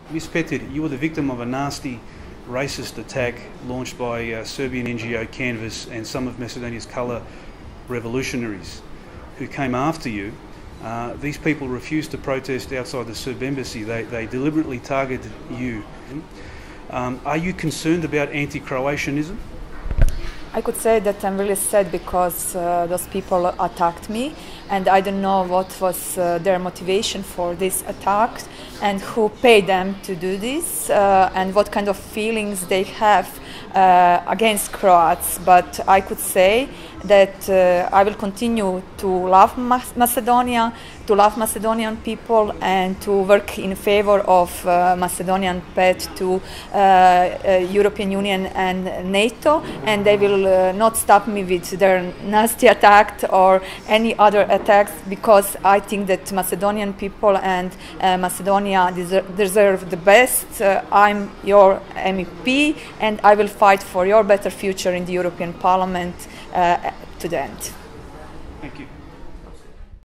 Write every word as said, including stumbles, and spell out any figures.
Miz Petir, you were the victim of a nasty racist attack launched by uh, Serbian N G O Canvas and some of Macedonia's Colour Revolutionaries who came after you. Uh, these people refused to protest outside the Serb embassy. They, they deliberately targeted you. Um, are you concerned about anti-Croatianism? I could say that I'm really sad because uh, those people attacked me, and I don't know what was uh, their motivation for this attack and who paid them to do this uh, and what kind of feelings they have uh, against Croats. But I could say that uh, I will continue to love Macedonia, to love Macedonian people, and to work in favor of uh, Macedonian path to uh, uh, European Union and NATO, and they will uh, not stop me with their nasty attack or any other attacks, because I think that Macedonian people and uh, Macedonia deser deserve the best. Uh, I'm your M E P, and I will fight for your better future in the European Parliament uh, to the end. Thank you.